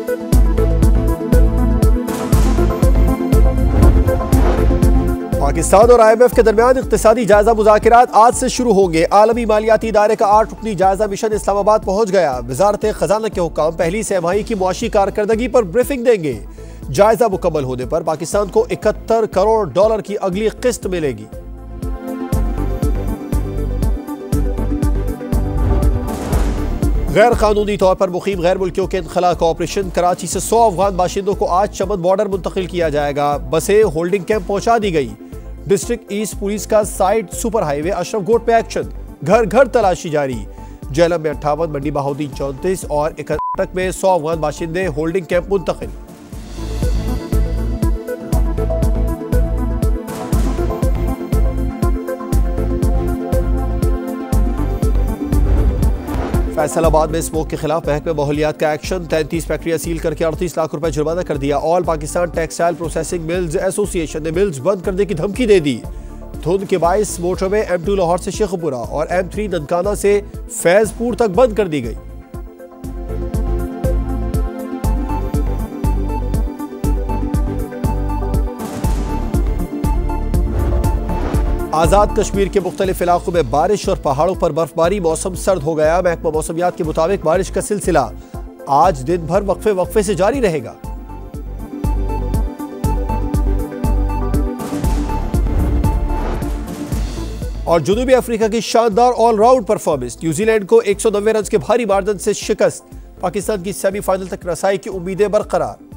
पाकिस्तान और IMF के दरमियान इक्तिसादी जायजा मुज़ाकिरात आज से शुरू होंगे। आलमी मालियाती इदारे का 8 रुकनी जायजा मिशन इस्लामाबाद पहुंच गया। वजारत खजाना के हुक्काम पहली सहमाही की मुआशी कारकर्दगी पर ब्रीफिंग देंगे। जायजा मुकम्मल होने पर पाकिस्तान को 71 करोड़ डॉलर की अगली किस्त मिलेगी। गैर कानूनी तौर पर मुकीम गैर मुल्कियों के इनखला का ऑपरेशन। कराची से 100 अफगान बाशिंदों को आज चमन बॉर्डर मुंतकिल किया जाएगा। बसें होल्डिंग कैंप पहुंचा दी गई। डिस्ट्रिक्ट ईस्ट पुलिस का site super highway Ashraf Goth पे एक्शन। घर घर तलाशी जारी। जेलम में 58, मंडी बहाउद्दीन 34 और इकटक में 100 अफगान बाशिंदे होल्डिंग कैंप मुंतकिल। फैसलाबाद में स्मोक के खिलाफ महकमे माहौलियात का एक्शन। 33 फैक्ट्रियां सील करके 38 लाख रुपए जुर्माना कर दिया। All Pakistan textile processing mills association ने मिल्स बंद करने की धमकी दे दी। धुंध के बायस मोटरवे M2 लाहौर से शेखपुरा और M3 ननकाना से फैजपुर तक बंद कर दी गई। आज़ाद कश्मीर के मुख्तलिफ इलाकों में बारिश और पहाड़ों पर बर्फबारी। मौसम सर्द हो गया। महकमा मौसमियात के मुताबिक बारिश का सिलसिला आज दिन भर वक्फे से जारी रहेगा। और जनूबी अफ्रीका की शानदार ऑलराउंड परफॉर्मेंस। न्यूजीलैंड को 190 रन के भारी मार्जिन से शिकस्त। पाकिस्तान की सेमीफाइनल तक रसाई की उम्मीदें बरकरार।